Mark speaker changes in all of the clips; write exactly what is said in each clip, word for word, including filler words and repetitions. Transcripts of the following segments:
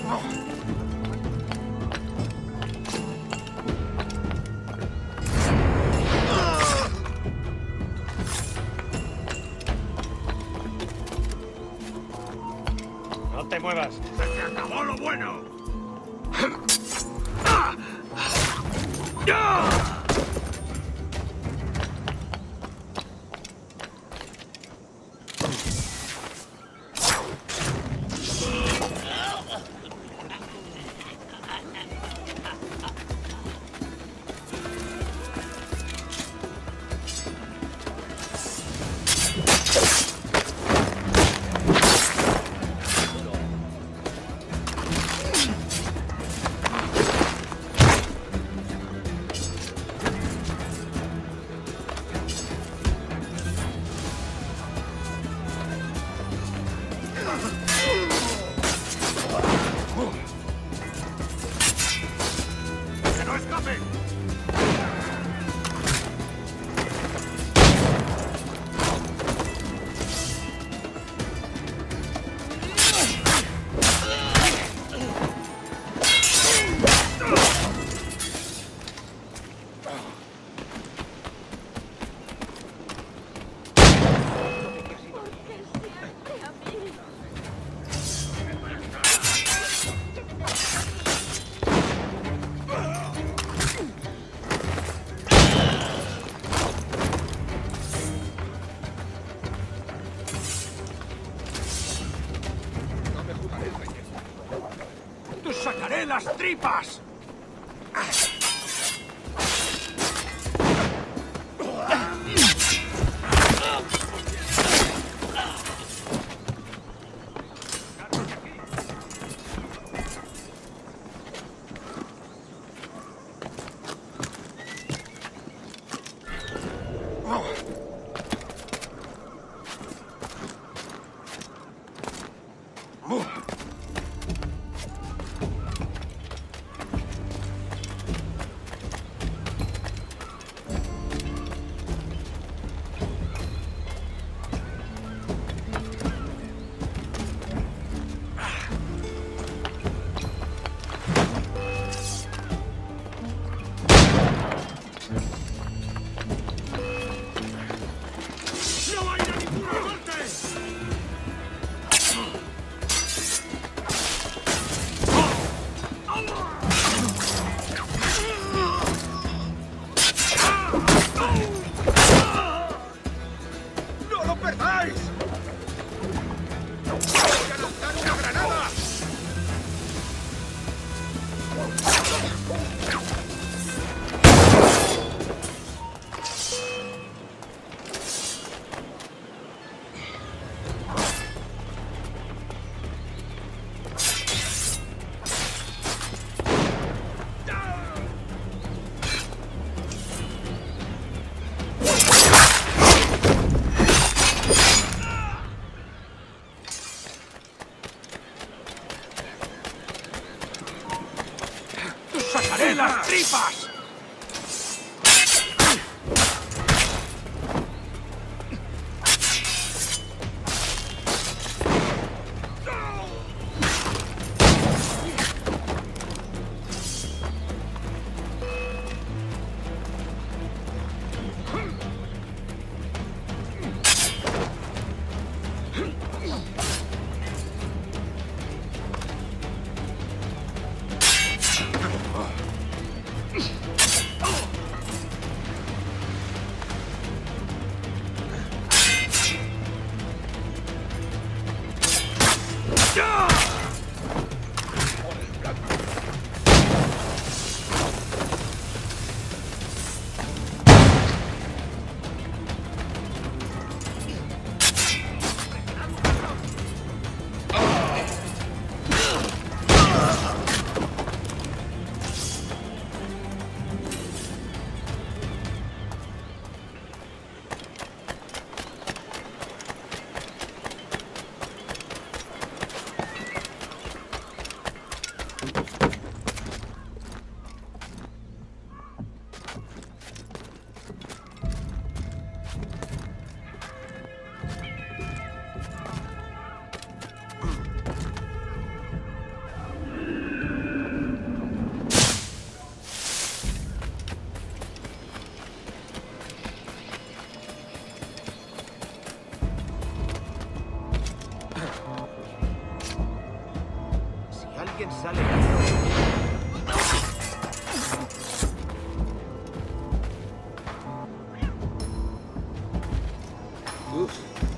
Speaker 1: No te muevas.
Speaker 2: ¡Se acabó lo bueno! ¡Que no escape! ¡Te sacaré las tripas! ¡Sacaré las tripas!
Speaker 1: alguien sale ganando.
Speaker 3: Uf.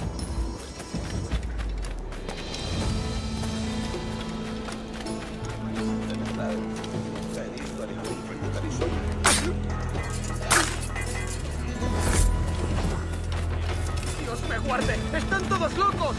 Speaker 1: ¡Dios me guarde! ¡Están todos locos!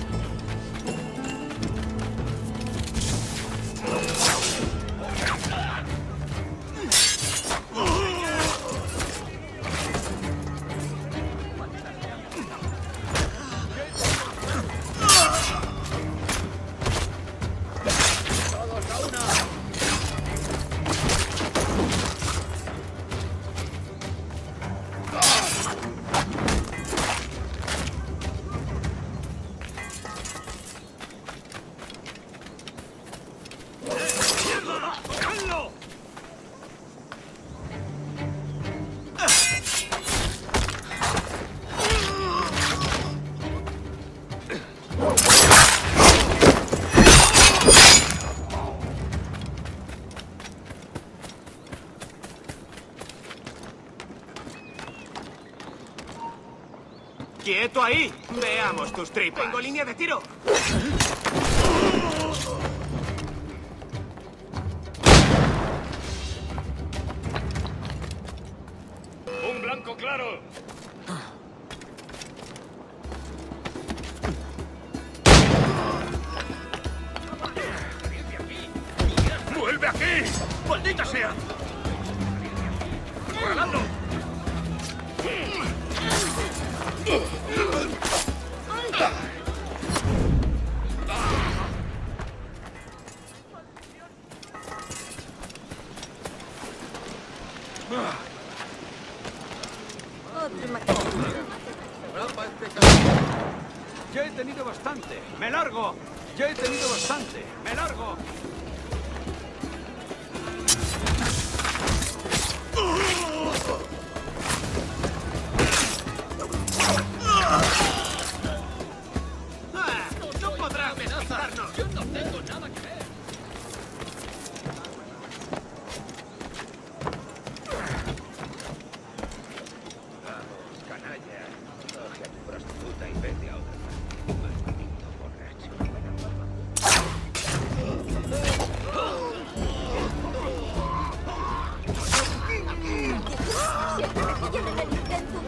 Speaker 4: ¡Quieto ahí! Veamos tus tripas. Tengo línea de tiro.
Speaker 2: ¡Un blanco claro! ¡Vuelve aquí! ¡Maldita sea! ¡Volando!
Speaker 1: Ya he tenido bastante. ¡Me largo! Ya he tenido bastante. ¡Me largo!
Speaker 4: ¡No podrá amenazarnos!
Speaker 2: Yo no tengo nada que ver.
Speaker 3: Vamos, canalla. Coge a tu prostituta y vete a otra parte. Maldito borracho.
Speaker 5: Siempre me pillan en el intento.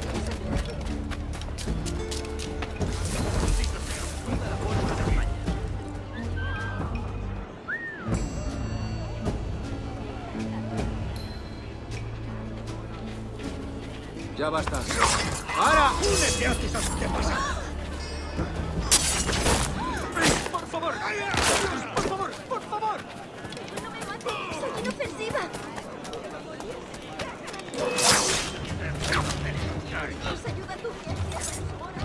Speaker 1: Ya basta. ¡Ahora!
Speaker 2: ¡Únete a ti, ¿sabes qué pasa?
Speaker 1: ¡Por favor! ¡Por favor! ¡Por favor!
Speaker 5: ¡No me mates! ¡Soy inofensiva! Nos ayuda tu ciencia.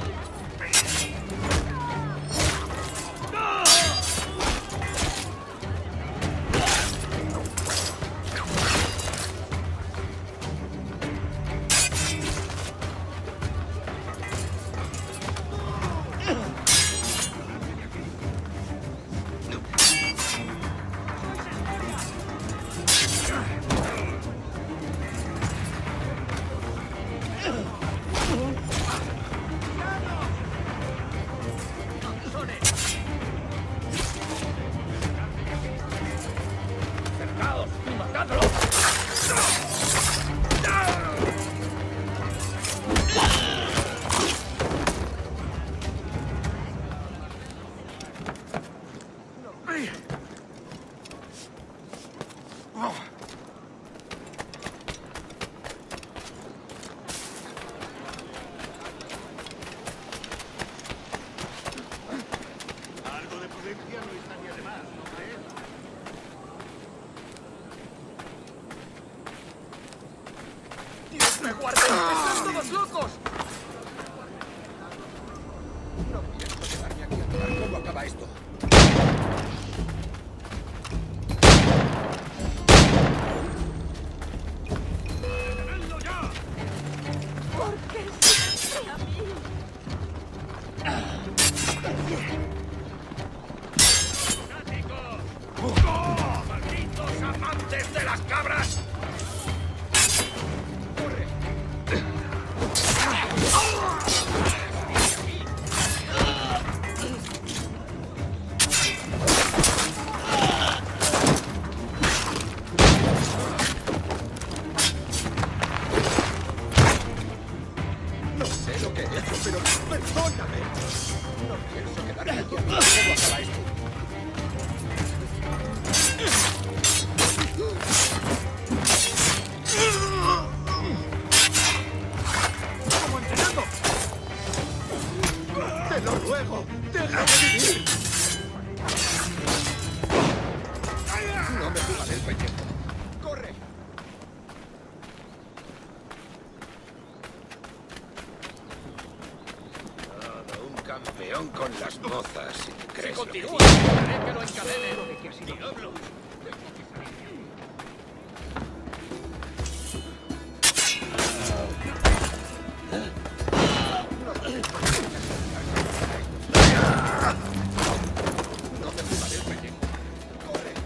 Speaker 2: ¡Cercaos y matadlo! Algo de prudencia no estaría de más, ¿no crees?
Speaker 1: ¡Dios me guarde! ¡Están todos locos!
Speaker 3: No pienso quedarme aquí a mirar cómo acaba esto.
Speaker 2: ¡Detenedlo ya!
Speaker 5: ¿Por qué siempre a mí?
Speaker 2: ¡Tático!
Speaker 3: ¡Las cabras! ¡Corre! No sé lo que he hecho, pero perdóname. No pienso quedarme aquí. ¿Cómo acaba esto?
Speaker 1: ¡Como entrenando!
Speaker 3: ¡Te lo ruego! ¡Déjame vivir! No me fumaré el pellejo. ¡Corre! Todo un campeón con las mozas, si te crees. Si continúa, haré que lo encadene. ¿Qué ha sido? ¡Diablo! No me fumaré el pellejo. ¡Corre!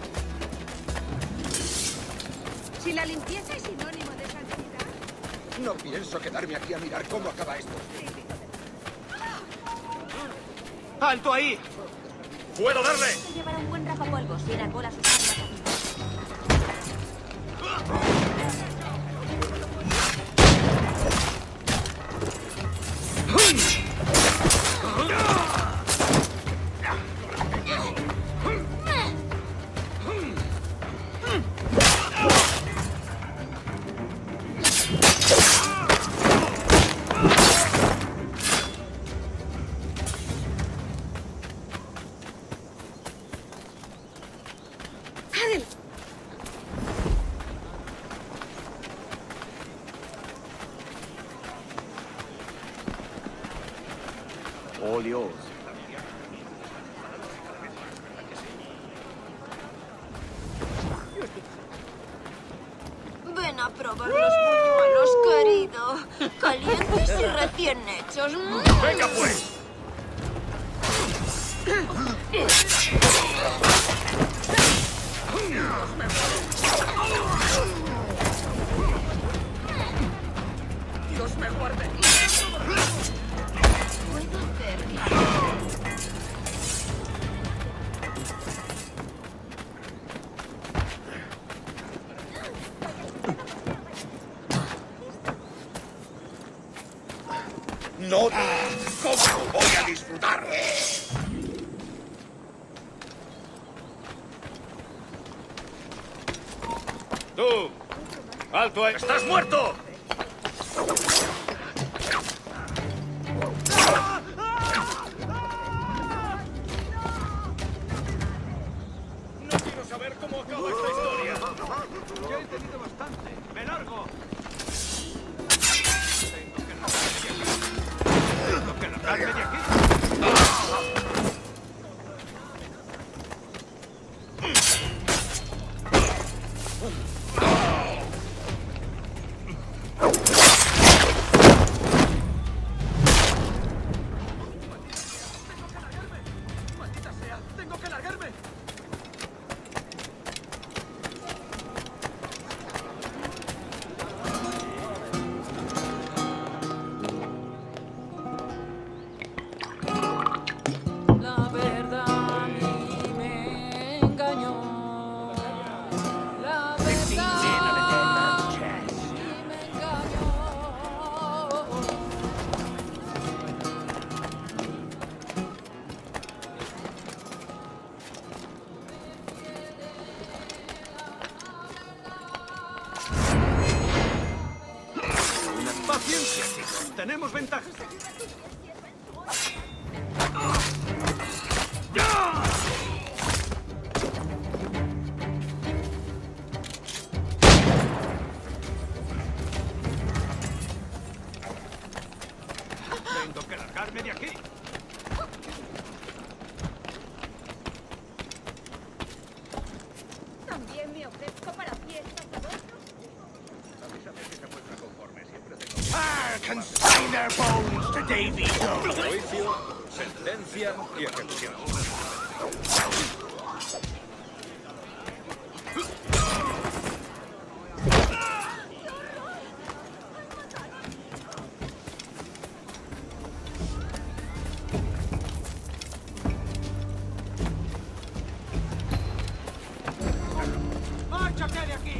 Speaker 5: Si la limpieza es sinónimo de santidad.
Speaker 3: No pienso quedarme aquí a mirar cómo acaba esto.
Speaker 4: ¡Alto ahí!
Speaker 1: ¡Puedo darle!
Speaker 5: Llevará un buen rapapolvos y la cola sus armas arriba.
Speaker 1: All yours.
Speaker 5: Ven a probar los buñuelos, querido. Calientes y recién hechos.
Speaker 1: ¡Venga, pues!
Speaker 3: ¡Dios me guarde!
Speaker 5: Puedo verlo.
Speaker 3: ¡No! ¿Cómo voy a disfrutar?
Speaker 1: ¡Tú! ¡Alto ahí! ¡Estás muerto!
Speaker 3: No quiero saber cómo acaba esta historia.
Speaker 1: Ya he tenido bastante. ¡Me largo! Tengo que largarme de aquí. Tengo que largarme de aquí.
Speaker 3: ¡Maldita sea! ¡Tengo que largarme!
Speaker 6: La verdad a mí me engañó. La verdad a mí me engañó.
Speaker 1: ¡Paciencia, chicos! ¡Tenemos ventaja! Tengo que largarme de aquí.
Speaker 5: También me ofrezco para fiestas de adorno.
Speaker 3: I consign their bones to Davy Jones. Juicio, sentencia y ejecución.
Speaker 1: ¡Márchate de aquí!